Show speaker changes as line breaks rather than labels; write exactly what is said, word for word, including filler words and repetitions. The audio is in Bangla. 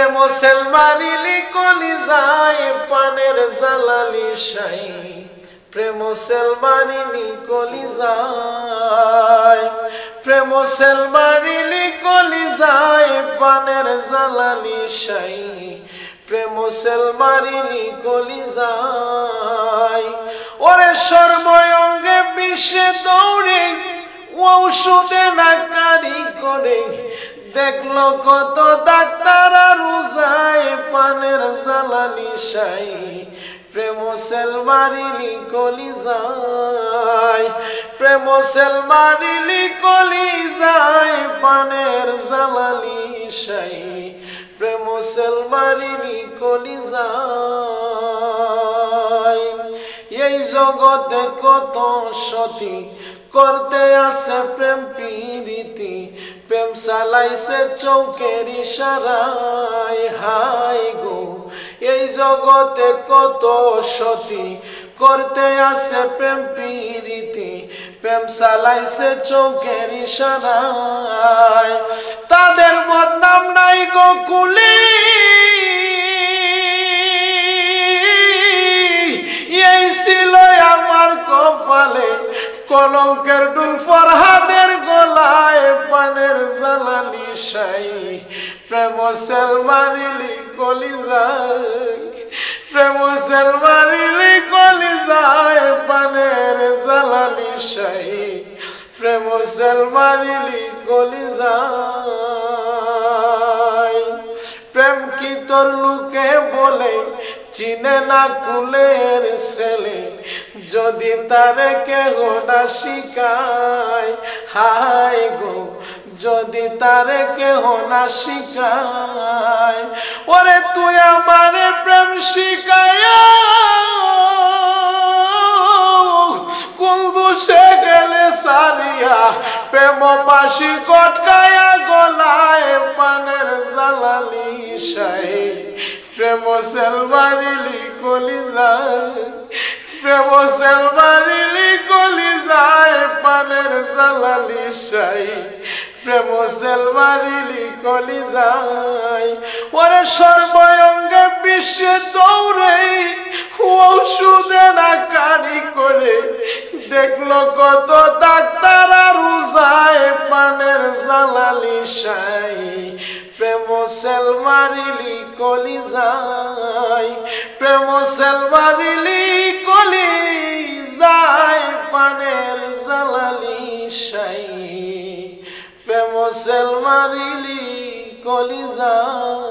প্রেম সেল মারিলি কলিজায় পানের জালালি শাই প্রেম সেল মারিলি কলিজায় প্রেম সেল মারিলি কলিজায় পানের জালালি শাই প্রেম সেল মারিলি কলিজায় ওরে সর্বঙ্গে বিষে দৌড়ে ঔষধে নাকারি করে দেখলো কত ডাক্তার আর উজায় পানের জালালি শাই প্রেম সেল মারিলি কলিজায় প্রেম সেল মারিলি কলিজায় পানের জালালি শাই প্রেম সেল মারিলি কলিজায় এই জগতে কত সতী করতে আছে প্রেম প্রীতি প্রেম চালাইছে চৌকের ইশারায় হাই গো এই জগতে কত সতী করতে আছে প্রেম প্রীতি প্রেম চালাইছে চৌকের ইশারায় তাদের বদনাম নাই গো কুলি এই ছিল আমার কপালে কলঙ্কের ডুল ফরহাদের গলায় পানের জালালি শাই প্রেম সেল মারিলি কলিজায় প্রেম সেল মারিলি কলিজায় পানের জালালি শাই প্রেম সেল মারিলি কলিজায় প্রেম কি তোর লোকে বলে চিনে না কুলের ছেলে যদি তারে কেহ না শিখায় হাই গো যদি তারে কেহ না শিখায় ওরে তুই আমারে প্রেম শিখায়া কোন দোষে গেলে সারিয়া প্রেম বাসি কটকায়া গলায় পানের জালালি শাই প্রেম সেল মারিলি কলিজায় প্রেম সেল মারিলি কলিজায় পানের জালালি শাই প্রেম সেল মারিলি কলিজায় ওরে সর্বঙ্গে বিশ্বে দৌড়ে ঔষধে নাকারি করে দেখলো কত ডাক্তার আর উজায় পানের জালালি শাই প্রেম সেল মারিলি কলিজায় প্রেম সেল মারিলি কলিজায় পানের জালালি শাই প্রেম সেল মারিলি কলিজায়।